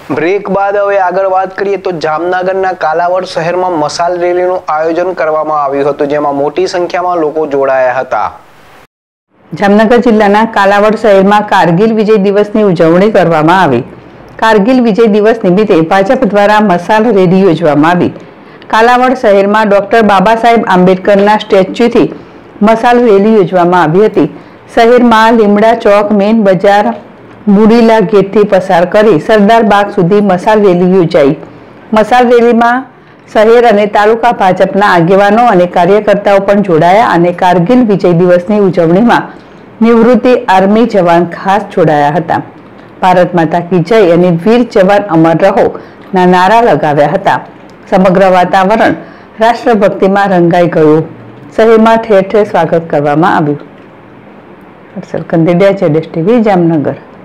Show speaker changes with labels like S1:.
S1: Break બાદ હવે આગળ વાત કરીએ તો જામનગરના કાલાવડ શહેરમાં મશાલ રેલીનું આયોજન કરવામાં આવ્યું હતું, જેમાં મોટી સંખ્યામાં લોકો જોડાયા હતા.
S2: જામનગર જિલ્લાના કાલાવડ શહેરમાં કારગિલ વિજય દિવસની ઉજવણી કરવામાં આવી. કારગિલ વિજય દિવસ નિમિત્તે ભાજપ દ્વારા મશાલ રેલી યોજવામાં આવી. કાલાવડ શહેરમાં ડોક્ટર બાબા સાહેબ આંબેડકરના સ્ટેચ્યુથી મશાલ રેલી યોજવામાં આવી હતી. શહેરમાં લીમડા ચોક, મેન બજાર, મુડીલા ગેટથી પસાર કરી સરદાર બાગ સુધી મશાલ રેલી યોજાઈ. મશાલ રેલીમાં શહેર અને તાલુકા ભાજપના આગેવાનો અને કાર્યકર્તાઓ પણ જોડાયા અને કારગિલ વિજય દિવસની ઉજવણીમાં નિવૃત્તિ આર્મી જવાન ખાસ જોડાયા હતા. ભારત માતા કી જય અને વીર જવાન અમર રહો ના નારા લગાવ્યા હતા. સમગ્ર વાતાવરણ રાષ્ટ્રભક્તિમાં રંગાઈ ગયું. શહેરમાં ઠેર ઠેર સ્વાગત કરવામાં આવ્યું. હર્ષલ કંદેડિયા, ZSTV, જામનગર.